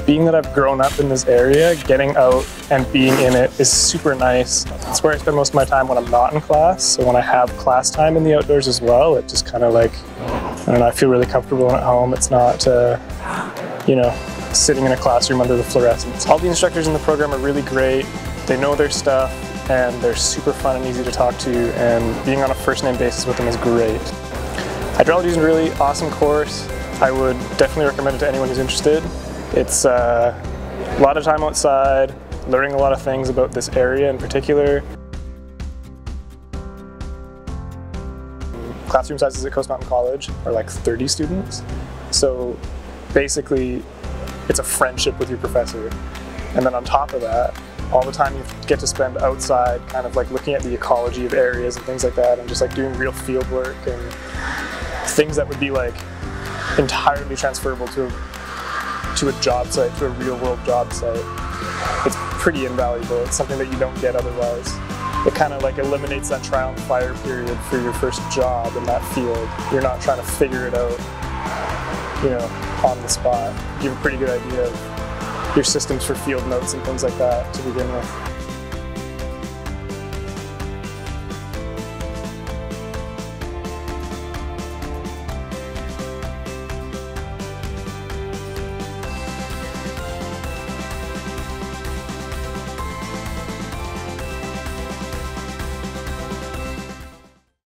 Being that I've grown up in this area, getting out and being in it is super nice. It's where I spend most of my time when I'm not in class. So when I have class time in the outdoors as well, it just kind of like, I don't know, I feel really comfortable at home. It's not, you know, sitting in a classroom under the fluorescents. All the instructors in the program are really great. They know their stuff and they're super fun and easy to talk to, and being on a first name basis with them is great. Hydrology is a really awesome course. I would definitely recommend it to anyone who's interested. It's a lot of time outside, learning a lot of things about this area in particular. Classroom sizes at Coast Mountain College are like 30 students. So basically, it's a friendship with your professor. And then on top of that, all the time you get to spend outside, kind of like looking at the ecology of areas and things like that, and just like doing real field work and things that would be like entirely transferable to a job site, to a real world job site. It's pretty invaluable. It's something that you don't get otherwise. It kind of like eliminates that trial and fire period for your first job in that field. You're not trying to figure it out, you know, on the spot. You have a pretty good idea of your systems for field notes and things like that to begin with.